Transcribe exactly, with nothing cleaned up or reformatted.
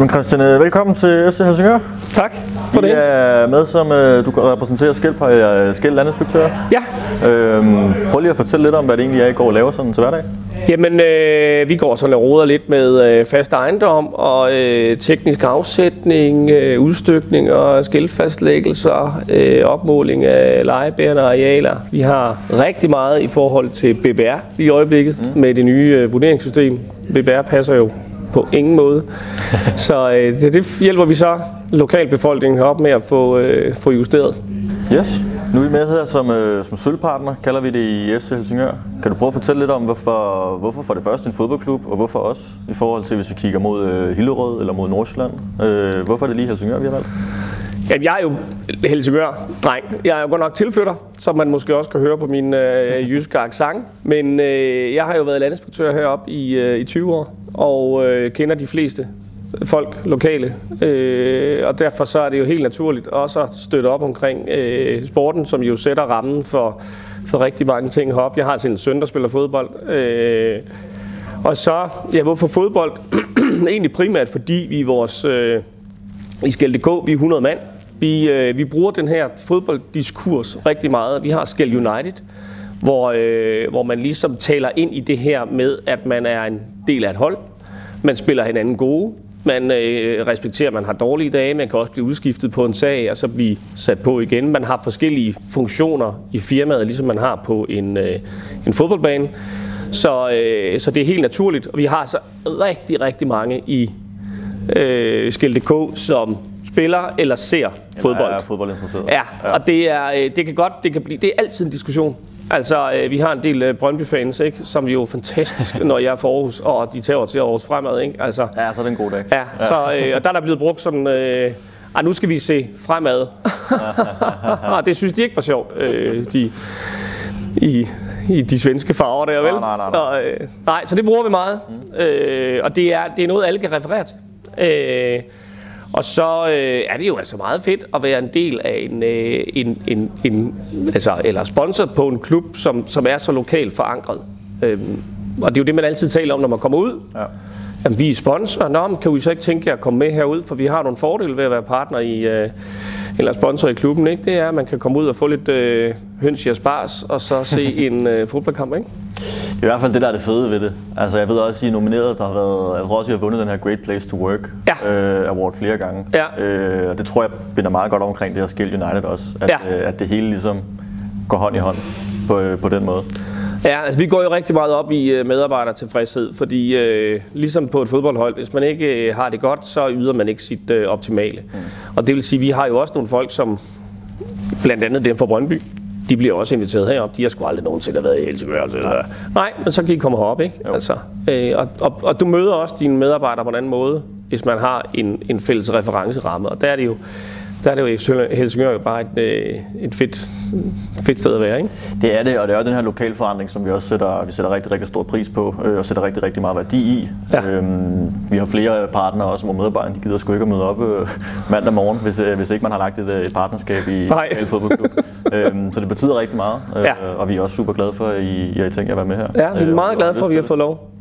Jamen Christian, velkommen til F C Helsingør. Tak for det. I er med som, du repræsenterer Skel, Skel Landinspektør. Ja. Øhm, prøv lige at fortælle lidt om, hvad det egentlig er, I går og laver sådan til hverdag. Jamen, øh, vi går sådan og roder lidt med øh, fast ejendom og øh, teknisk afsætning, øh, udstykning og skiltfastlæggelser, øh, opmåling af lejebærende arealer. Vi har rigtig meget i forhold til B B R i øjeblikket mm. med det nye øh, vurderingssystem. B B R passer jo på ingen måde. Så øh, det, det hjælper vi så lokalbefolkningen op med at få, øh, få justeret. Yes. Nu er vi med her som, øh, som sølvpartner, kalder vi det i F C Helsingør. Kan du prøve at fortælle lidt om, hvorfor, hvorfor for det første en fodboldklub, og hvorfor også i forhold til, hvis vi kigger mod øh, Hillerød eller mod Nordsjælland? Øh, hvorfor er det lige Helsingør, vi har valgt? Jamen, jeg er jo Helsingør-dreng. Jeg er jo godt nok tilflytter, som man måske også kan høre på min øh, jyske accent. Men øh, jeg har jo været landinspektør heroppe i, øh, i tyve år, og øh, kender de fleste folk lokale. Øh, og derfor så er det jo helt naturligt også at støtte op omkring øh, sporten, som jo sætter rammen for, for rigtig mange ting heroppe. Jeg har sin søn, der spiller fodbold. Øh, og så, ja, hvorfor fodbold? Egentlig primært, fordi vi i vores... Øh, I Skel punktum d k, vi er hundrede mand. Vi, øh, vi bruger den her fodbolddiskurs rigtig meget. Vi har Skel United, hvor, øh, hvor man ligesom taler ind i det her med, at man er en del af et hold. Man spiller hinanden gode. Man øh, respekterer, at man har dårlige dage. Man kan også blive udskiftet på en sag, og så blive sat på igen. Man har forskellige funktioner i firmaet, ligesom man har på en, øh, en fodboldbane. Så, øh, så det er helt naturligt. Og vi har så rigtig, rigtig mange i øh, Skel punktum d k, som spiller eller ser fodbold. Ja, er fodboldinteresseret. Ja, ja, og det er det kan godt, det kan blive, det er altid en diskussion. Altså, øh, vi har en del øh, Brøndby-fans, ikke, som jo er fantastisk, når jeg er for Aarhus, og de tager til Aarhus fremad, ikke? Altså, ja, så er det en god dag. Ja, så øh, og der er der blevet brugt sådan, øh, ah, nu skal vi se fremad. Og det synes de ikke var sjovt, øh, de i i de svenske farver der, vel? Nej, nej, nej. Så, øh, nej, så det bruger vi meget, mm. øh, og det er det er noget alle kan referere til. Øh, Og så øh, er det jo altså meget fedt at være en del af en, øh, en, en, en altså, eller sponsor på en klub, som, som er så lokalt forankret. Øhm, og det er jo det, man altid taler om, når man kommer ud. Ja. Jamen, vi er sponsor. Nå, men kan vi så ikke tænke jer at komme med herud, for vi har nogle fordele ved at være partner i, øh, eller sponsor i klubben, ikke? Det er, at man kan komme ud og få lidt øh, høns i asparges, og så se en øh, fodboldkamp, ikke? Det er i hvert fald det, der er det fede ved det. Altså, jeg ved også, at I er nomineret, der har været, jeg tror også, I har vundet den her Great Place to Work ja. øh, award flere gange. Ja. Øh, og det tror jeg binder meget godt omkring det her Skel United også. At, ja. øh, at det hele ligesom går hånd i hånd på, øh, på den måde. Ja, altså vi går jo rigtig meget op i øh, medarbejdertilfredshed, fordi øh, ligesom på et fodboldhold, hvis man ikke øh, har det godt, så yder man ikke sit øh, optimale. Mm. Og det vil sige, at vi har jo også nogle folk, som blandt andet dem fra Brøndby, de bliver også inviteret herop. De har sgu aldrig nogensinde været i Helsingør. Nej. Nej, men så kan I komme herop, ikke? Altså, øh, og, og, og du møder også dine medarbejdere på en anden måde, hvis man har en, en fælles referenceramme. Og der er det jo, der er det jo Helsingør jo bare et, øh, et fedt, fedt sted at være, ikke? Det er det, og det er jo den her lokalforandring, som vi også sætter, vi sætter rigtig, rigtig stor pris på, øh, og sætter rigtig, rigtig meget værdi i. Ja. Øhm, vi har flere partnere også, hvor medarbejderne de gider sgu ikke at møde op øh, mandag morgen, hvis, øh, hvis ikke man har lagt et, et partnerskab i en fodboldklub. øhm, så det betyder rigtig meget, øh, ja. Og vi er også super glade for, at I, I har tænkt jer at være med her. Ja, vi er meget glade for, at vi har fået lov.